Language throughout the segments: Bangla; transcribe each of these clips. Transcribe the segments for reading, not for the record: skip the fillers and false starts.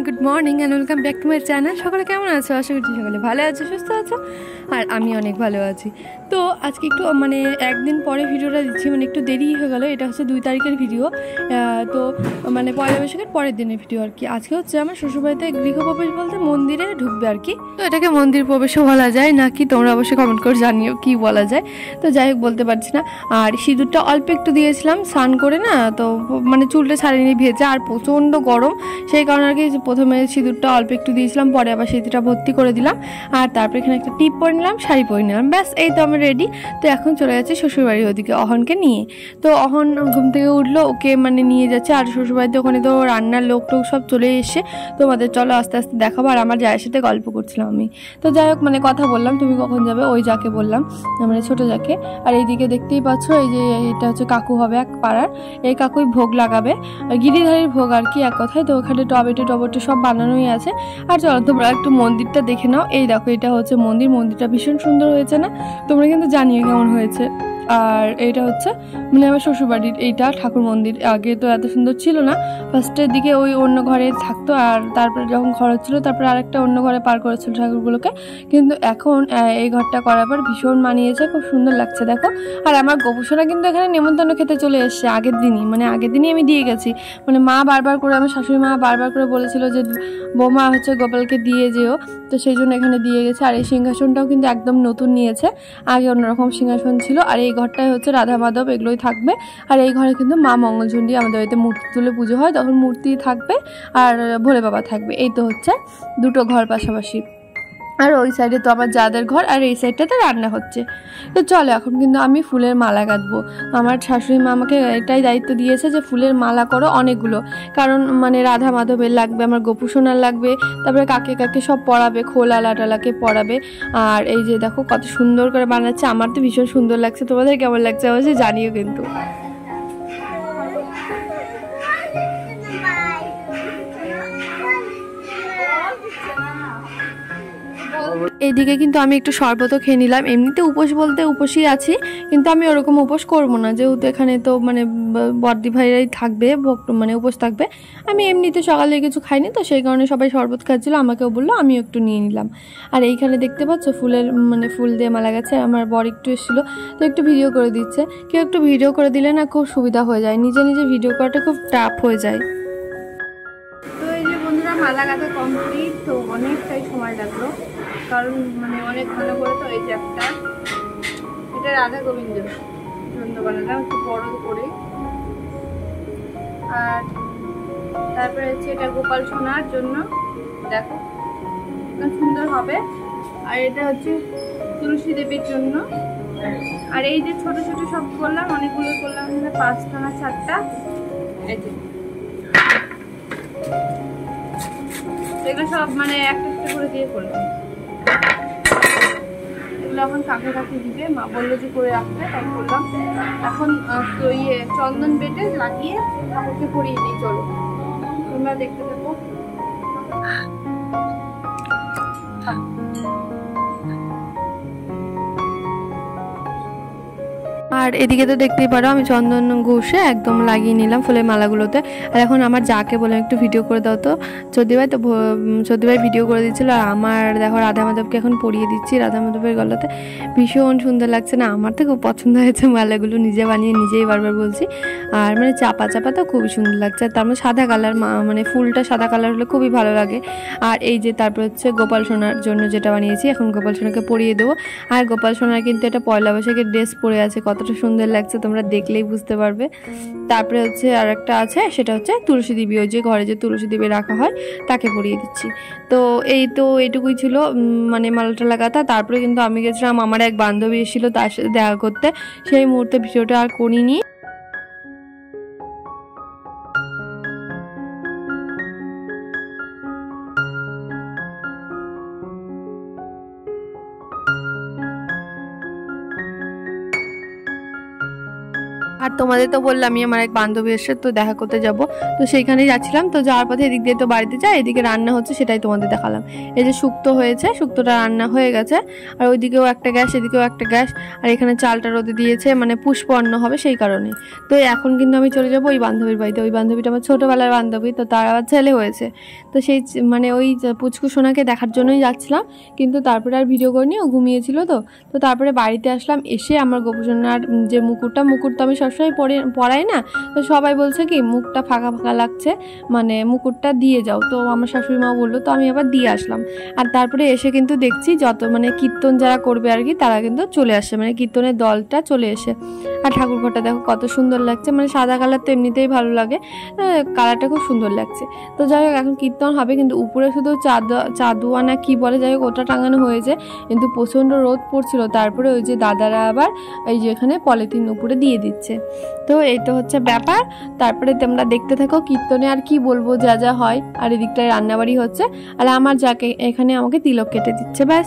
Good morning and welcome back to my channel. সকলে কেমন আছো? আশা করছি সকলে ভালো আছো, সুস্থ আছো, আর আমি অনেক ভালো আছি। তো আজকে একটু একদিন পরে ভিডিওটা দিচ্ছি, একটু দেরি হয়ে গেলো। এটা হচ্ছে 2 তারিখের ভিডিও, তো পয়লা বৈশাখের পরের দিনের ভিডিও আর কি। আজকে হচ্ছে আমার শ্বশুরবাড়িতে গৃহপ্রবেশ বলতে মন্দিরে ঢুকবে আর কি। তো এটাকে মন্দির প্রবেশও বলা যায় নাকি তোমরা অবশ্যই কমেন্ট করে জানিও কি বলা যায়। তো যাই হোক, বলতে পারছি না। আর সিঁদুরটা অল্প একটু দিয়েছিলাম স্নান করে না, তো চুলটা ছাড়িয়ে ভেজে আর প্রচণ্ড গরম, সেই কারণে আর কি প্রথমে সিঁদুরটা অল্প একটু দিয়েছিলাম, পরে আবার সিঁদুরটা ভর্তি করে দিলাম। আর তারপর এখানে একটা টিপ পরে নিলাম, শাড়ি পরে নিলাম, ব্যাস এই তো আমি রেডি। তো এখন চলে যাচ্ছি শ্বশুরবাড়ির ওদিকে অহনকে নিয়ে। তো অহন ঘুম থেকে উঠলো, ওকে নিয়ে যাচ্ছে। আর শ্বশুরবাড়িতে ওখানে তো রান্নার লোক টোক সব চলে এসে তোমাদের চলো আস্তে আস্তে দেখাবো। আর আমার জায়ের সাথে গল্প করছিলাম আমি। তো যাই হোক, কথা বললাম তুমি কখন যাবে, ওই যাকে বললাম, ছোটো যাকে। আর এইদিকে দেখতেই পাচ্ছ, এই যে এটা হচ্ছে কাকু হবে এক পাড়ার, এই কাকুই ভোগ লাগাবে, গিরিধারীর ভোগ আর কি এক কথায়। তো ওখানে টবেটে সব বানানোই আছে। আর চলো তোমরা একটু মন্দিরটা দেখে নাও। এই দেখো, এটা হচ্ছে মন্দিরটা ভীষণ সুন্দর হয়েছে না? তোমরা কিন্তু জানিও কেমন হয়েছে। আর এইটা হচ্ছে আমার শ্বশুরবাড়ির এইটা ঠাকুর মন্দির। আগে তো এত সুন্দর ছিল না, ফার্স্টের দিকে ওই অন্য ঘরে থাকতো, আর তারপরে যখন ঘর হচ্ছিলো তারপরে আরেকটা অন্য ঘরে পার করেছিল ঠাকুরগুলোকে। কিন্তু এখন এই ঘরটা করার পর ভীষণ মানিয়েছে, খুব সুন্দর লাগছে দেখো। আর আমার গোপুসোনা কিন্তু এখানে নেমন্তন্ন খেতে চলে এসছে আগের দিনই আমি দিয়ে গেছি। মা বারবার করে, আমার শাশুড়ি মা বারবার করে বলেছিল যে বৌমা হচ্ছে গোপালকে দিয়ে যেও, তো সেই জন্য এখানে দিয়ে গেছে। আর এই সিংহাসনটাও কিন্তু একদম নতুন নিয়েছে, আগে অন্যরকম সিংহাসন ছিল। আর এই ঘরটায় হচ্ছে রাধা মাধব এগুলোই থাকবে। আর এই ঘরে কিন্তু মা মঙ্গলচণ্ডী, আমাদের বাড়িতে মূর্তি তুলে পুজো হয়, তখন মূর্তি থাকবে আর ভোলে বাবা থাকবে। এই তো হচ্ছে দুটো ঘর পাশাপাশি। আর ওই সাইডে তো আমার যাদের ঘর, আর এই সাইডটাতে রান্না হচ্ছে। তো চলো এখন কিন্তু আমি ফুলের মালা গাঁথবো। আমার শাশুড়ি মা আমাকে এটাই দায়িত্ব দিয়েছে যে ফুলের মালা করো অনেকগুলো, কারণ রাধা মাধবের লাগবে, আমার গোপুসোনার লাগবে, তারপরে কাকে সব পরাবে, খোলা লাটালাকে পরাবে। আর এই যে দেখো কত সুন্দর করে বানাচ্ছে, আমার তো ভীষণ সুন্দর লাগছে। তোমাদের কেমন লাগছে অবশ্যই জানিও কিন্তু। এইদিকে কিন্তু আমি একটু শরবতও খেয়ে নিলাম। এমনিতে উপোস বলতে উপোসই আছি, কিন্তু আমি ওরকম উপোস করবো না, যেহেতু এখানে তো বর্দি ভাইরাই থাকবে, উপোস থাকবে। আমি এমনিতে সকালে কিছু খাইনি, তো সেই কারণে সবাই শরবত খাচ্ছিলো, আমাকেও বললো, আমিও একটু নিয়ে নিলাম। আর এইখানে দেখতে পাচ্ছ ফুলের ফুল দিয়ে মালা গেছে। আমার বর একটু এসেছিলো, তো একটু ভিডিও করে দিচ্ছে। কেউ একটু ভিডিও করে দিলে না খুব সুবিধা হয়ে যায়, নিজে নিজে ভিডিও করাটা খুব টাফ হয়ে যায়। তো এই যে বন্ধুরা, মালা গাঁথা কমপ্লিট। তো অনেকটাই সময় লাগলো, কারণ অনেক ভালো করে। তো এই যে একটা, এটা রাধা গোবিন্দ সুন্দর বানালাম একটু বড় করে। আর তারপরে হচ্ছে এটা গোপাল সোনার জন্য, দেখো সুন্দর হবে। আর এটা হচ্ছে তুলসী দেবীর জন্য। আর এই যে ছোট ছোট সব করলাম, অনেকগুলো করলাম, 5টা না 7টা। এই যে এগুলো সব একটা একটা করে দিয়ে করলাম। এখন কাকে দিবে, মা বললো যে করে রাখতে, তাই করলাম। এখন তো চন্দন বেটে লাগিয়ে ঠাকুরকে পরিয়ে দিই। চলো তোমরা দেখতে থাকো। আর এদিকে তো দেখতেই পারো, আমি চন্দন ঘষে একদম লাগিয়ে নিলাম ফুলের মালাগুলোতে। আর এখন আমার যাকে বলে একটু ভিডিও করে দাও, তো চৌধুরী ভাই, তো চৌধুরী ভাই ভিডিও করে দিচ্ছিল। আর আমার দেখো রাধা মাধবকে এখন পরিয়ে দিচ্ছি, রাধা মাধবের গলাতে। ভীষণ সুন্দর লাগছে না? আমার তো খুব পছন্দ হয়েছে মালাগুলো, নিজে বানিয়ে নিজেই বারবার বলছি। আর চাপা তো খুবই সুন্দর লাগছে। আর তার সাদা কালার, ফুলটা সাদা কালার হলে খুবই ভালো লাগে। আর এই যে তারপর হচ্ছে গোপাল সোনার জন্য যেটা বানিয়েছি, এখন গোপাল সোনাকে পরিয়ে দেবো। আর গোপাল সোনার কিন্তু এটা পয়লা বৈশাখের ড্রেস পরে আছে, কতটা সুন্দর লাগছে তোমরা দেখলেই বুঝতে পারবে। তারপরে হচ্ছে আর একটা আছে, সেটা হচ্ছে তুলসী দেবী, ওই যে ঘরে যে তুলসী দেবী রাখা হয় তাকে পরিয়ে দিচ্ছি। তো এইটুকুই ছিল মালাটা লাগাতা। তারপরে কিন্তু আমি গেছিলাম, আমার এক বান্ধবী এসেছিল, তার সাথে দেখা করতে। সেই মুহূর্তে ভিডিওটা আর করিনি। আর তোমাদের তো বললামই আমার এক বান্ধবী এসে তো দেখা করতে যাব, তো সেইখানেই যাচ্ছিলাম। তো যাওয়ার পথে এদিক দিয়ে তো বাড়িতে যাই, এদিকে রান্না হচ্ছে সেটাই তোমাদের দেখালাম। এই যে শুক্তো হয়েছে, শুক্তোটা রান্না হয়ে গেছে, আর ওইদিকেও একটা গ্যাস এদিকেও একটা গ্যাস, আর এখানে চালটা রোদে দিয়েছে মানে পুষ্প অন্ন হবে সেই কারণে। তো এখন কিন্তু আমি চলে যাবো ওই বান্ধবীর বাড়িতে। ওই বান্ধবীটা আমার ছোটোবেলার বান্ধবী, তো তার আবার ছেলে হয়েছে, তো সেই মানে ওই পুচকু সোনাকে দেখার জন্যই যাচ্ছিলাম, কিন্তু তারপরে আর ভিডিও করিনি, ও ঘুমিয়েছিল। তো তারপরে বাড়িতে আসলাম, এসে আমার গোপুসোনার যে মুকুট তো আমি সবসময় পরাই না, তো সবাই বলছে কি মুখটা ফাঁকা ফাঁকা লাগছে, মানে মুকুটটা দিয়ে যাও। তো আমার শাশুড়ি মা বললো, তো আমি আবার দিয়ে আসলাম। আর তারপরে এসে কিন্তু দেখছি যত মানে কীর্তন যারা করবে আর কি, তারা কিন্তু চলে আসে, মানে কীর্তনের দলটা চলে এসে। আর ঠাকুরঘরটা দেখো কত সুন্দর লাগছে, মানে সাদা কালার তো এমনিতেই ভালো লাগে, কালারটা খুব সুন্দর লাগছে। তো যাই হোক এখন কীর্তন হবে, কিন্তু উপরে শুধু চাঁদুয়া না কি বলে, যাই হোক ওটা টাঙানো হয়েছে, কিন্তু প্রচণ্ড রোদ পড়ছিল। তারপরে ওই যে দাদারা আবার এই যে এখানে পলিথিন উপরে দিয়ে দিচ্ছে। তো এই তো হচ্ছে ব্যাপার। তারপরে তোমরা দেখতে থাকো কীর্তনে আর কি বলবো যা যা হয়। আর এদিকটায় রান্নাবাড়ি হচ্ছে, আর আমার যাকে এখানে আমাকে তিলক কেটে দিচ্ছে, ব্যাস।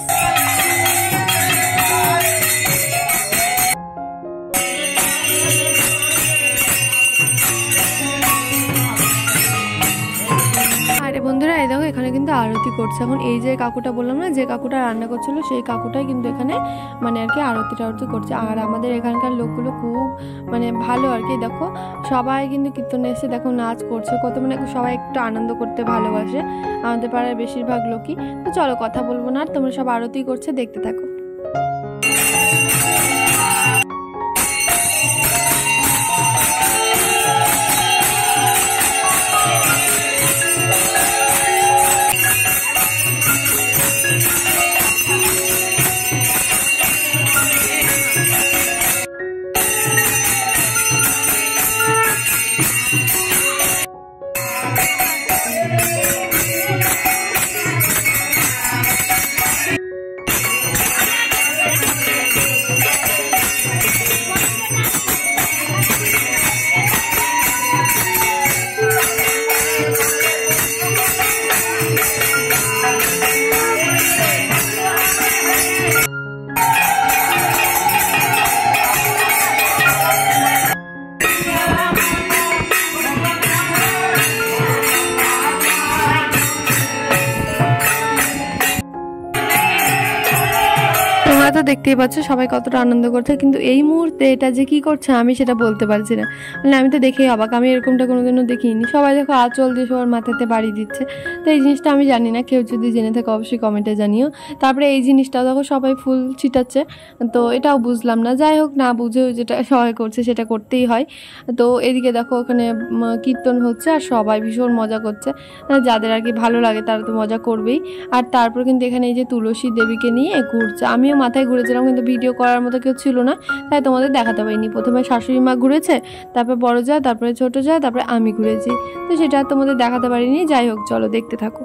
বন্ধুরা এই দেখো এখানে কিন্তু আরতি করছে এখন। এই যে কাকুটা বললাম না, যে কাকুটা রান্না করছিল, সেই কাকুটাই কিন্তু এখানে মানে আর কি আরতি করছে। আর আমাদের এখানকার লোকগুলো খুব মানে ভালো আর কি। দেখো সবাই কিন্তু কীর্তনে এসে দেখো নাচ করছে, কত মানে সবাই একটু আনন্দ করতে ভালোবাসে আমাদের পাড়ার বেশিরভাগ লোকই। তো চলো কথা বলবো না, আর তোমরা সব আরতি করছে দেখতে থাকো। তো দেখতেই পাচ্ছ সবাই কতটা আনন্দ করছে, কিন্তু এই মুহূর্তে এটা যে কি করছে আমি সেটা বলতে পারছি না। মানে আমি তো দেখেই অবাক, আমি এরকমটা কোনোদিনও দেখিনি। সবাই দেখো আঁচল দিয়ে সবার মাথাতে বাড়ি দিচ্ছে, তো এই জিনিসটা আমি জানি না, কেউ যদি জেনে থাকে অবশ্যই কমেন্টে জানিও। তারপরে এই জিনিসটা দেখো সবাই ফুল ছিটাচ্ছে, তো এটাও বুঝলাম না। যাই হোক, না বুঝেও যেটা সবাই করছে সেটা করতেই হয়। তো এদিকে দেখো ওখানে কীর্তন হচ্ছে আর সবাই ভীষণ মজা করছে, যাদের আর কি ভালো লাগে তারা তো মজা করবেই। আর তারপর কিন্তু এখানে এই যে তুলসী দেবীকে নিয়ে ঘুরছে, আমিও মাথায় ঘুরেছিলাম, কিন্তু ভিডিও করার মতো কেউ ছিল না, তাই তোমাদের দেখাতে পারিনি। প্রথমে শাশুড়ি মা ঘুরেছে, তারপরে বড় যা, তারপরে ছোট যা, তারপরে আমি ঘুরেছি, তো সেটা তোমাদের দেখাতে পারিনি। যাই হোক চলো দেখতে থাকো।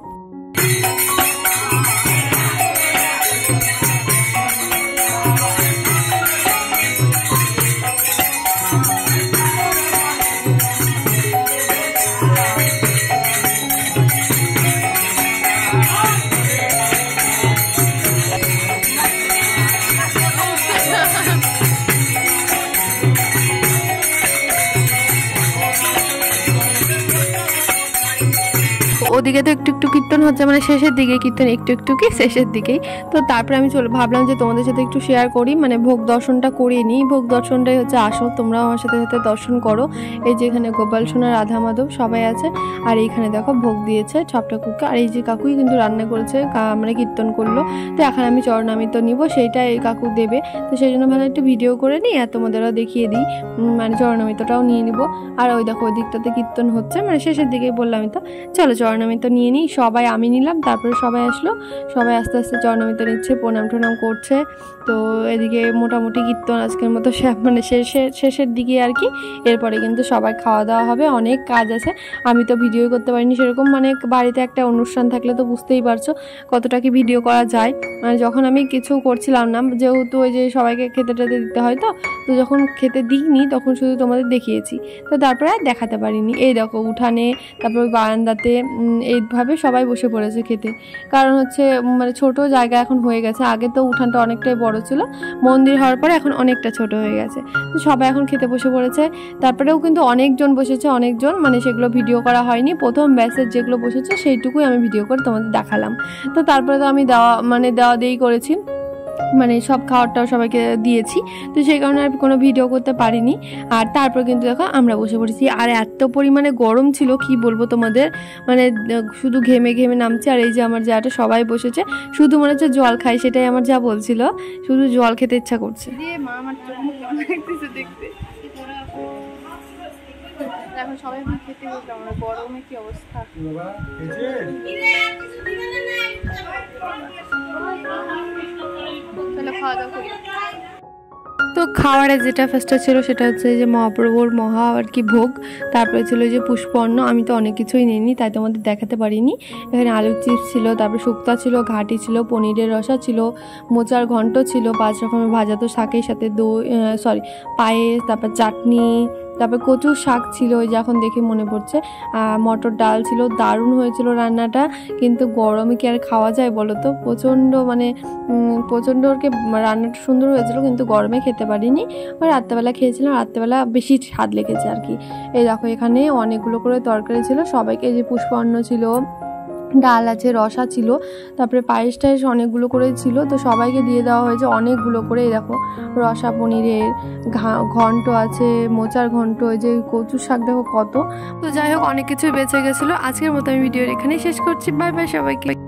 ওদিকে তো একটু একটু কীর্তন হচ্ছে, মানে শেষের দিকে কীর্তন একটু একটু কি শেষের দিকেই। তো তারপরে আমি ভাবলাম যে তোমাদের সাথে একটু শেয়ার করি, মানে ভোগ দর্শনটা করিয়ে নিই। ভোগ দর্শনটাই হচ্ছে আসল, তোমরাও আমার সাথে সাথে দর্শন করো। এই যে এখানে গোপাল সোনা, রাধা মাধব সবাই আছে, আর এইখানে দেখো ভোগ দিয়েছে সব ঠাকুরকে। আর এই যে কাকুই কিন্তু রান্না করেছে, মানে কীর্তন করলো। তো এখন আমি চরণামৃত নিব, সেইটা এই কাকু দেবে, তো সেই জন্য ভালো একটু ভিডিও করে নিই আর তোমাদেরও দেখিয়ে দিই, মানে চরণামৃতটাও নিয়ে নিব। আর ওই দেখো ওই দিকটাতে কীর্তন হচ্ছে, মানে শেষের দিকেই বললামই তো। চলো চরণামৃত নিয়ে নিই, সবাই আমি নিলাম, তারপরে সবাই আসলো, সবাই আস্তে আস্তে চরণামৃত নিচ্ছে, প্রণাম টনাম করছে। তো এদিকে মোটামুটি কীর্তন আজকের মতো মানে শেষের দিকে আর কি। এরপরে কিন্তু সবাই খাওয়া দাওয়া হবে, অনেক কাজ আছে, আমি তো ভিডিও করতে পারিনি সেরকম। মানে বাড়িতে একটা অনুষ্ঠান থাকলে তো বুঝতেই পারছো কতটা কি ভিডিও করা যায়। মানে যখন আমি কিছু করছিলাম না, যেহেতু ওই যে সবাইকে খেতে টেতে দিতে হয়, তো যখন খেতে দিইনি তখন শুধু তোমাদের দেখিয়েছি, তো তারপরে আর দেখাতে পারিনি। এই দেখো উঠানে, তারপর ওই বারান্দাতে, এইভাবে সবাই বসে পড়েছে খেতে। কারণ হচ্ছে মানে ছোট জায়গা এখন হয়ে গেছে, আগে তো উঠানটা অনেকটাই বড় ছিল, মন্দির হওয়ার পরে এখন অনেকটা ছোট হয়ে গেছে। তো সবাই এখন খেতে বসে পড়েছে। তারপরেও কিন্তু অনেকজন বসেছে, অনেকজন, মানে সেগুলো ভিডিও করা হয়নি, প্রথম ব্যাচের যেগুলো বসেছে সেইটুকুই আমি ভিডিও করে তোমাদের দেখালাম। তো তারপরে তো আমি দেওয়া দেই করেছি, মানে সব খাওয়ারটাও সবাইকে দিয়েছি, তো সেই কারণে আর কোনো ভিডিও করতে পারিনি। আর তারপর কিন্তু দেখো আমরা বসে পড়েছি, আর এত পরিমাণে গরম ছিল কি বলবো তোমাদের, মানে শুধু ঘেমে ঘেমে নামছে। আর এই যে আমার যাটা সবাই বসেছে, শুধু মনে হচ্ছে জল খাই, সেটাই আমার যা বলছিল, শুধু জল খেতে ইচ্ছা করছে। এখন সবাই খেতে বসলাম, আমরা গরমে কি অবস্থা। চলো খাওয়া দাওয়া করি। তো খাওয়ারে যেটা ফার্স্টে ছিল সেটা হচ্ছে যে মহাপ্রভুর আর কি ভোগ, তারপরে ছিল যে পুষ্পন্ন। আমি তো অনেক কিছুই নিইনি, তাই তোমাদের দেখাতে পারিনি। এখানে আলুর চিপস ছিল, তারপরে শুক্তা ছিল, ঘাটি ছিল, পনিরের রসা ছিল, মোচার ঘন্ট ছিল, 5 রকমের ভাজা, তো শাকের সাথে পায়েস, তারপর চাটনি, তারপর কচুর শাক ছিল, ওই যখন দেখে মনে পড়ছে, মটর ডাল ছিল। দারুণ হয়েছিল রান্নাটা, কিন্তু গরমে কি আর খাওয়া যায় বলো তো, প্রচণ্ড রান্নাটা সুন্দর হয়েছিল, কিন্তু গরমে খেতে পারিনি। ওই রাত্রেবেলা খেয়েছিলাম, রাত্রেবেলা বেশি স্বাদ লেগেছে আর কি। এই দেখো এখানে অনেকগুলো করে তরকারি ছিল সবাইকে, যে পুষ্পান্ন ছিল, ডাল আছে, রসা ছিল, তারপরে পায়েস টায়েস অনেকগুলো করে ছিল, তো সবাইকে দিয়ে দেওয়া হয়েছে অনেকগুলো করে। এই দেখো রসা, পনিরের ঘন্ট আছে, মোচার ঘন্ট, ওই যে কচুর শাক দেখো কত। তো যাই হোক অনেক কিছুই বেঁচে গেছিলো। আজকের মতো আমি ভিডিওর এখানেই শেষ করছি। বাই বাই সবাইকে।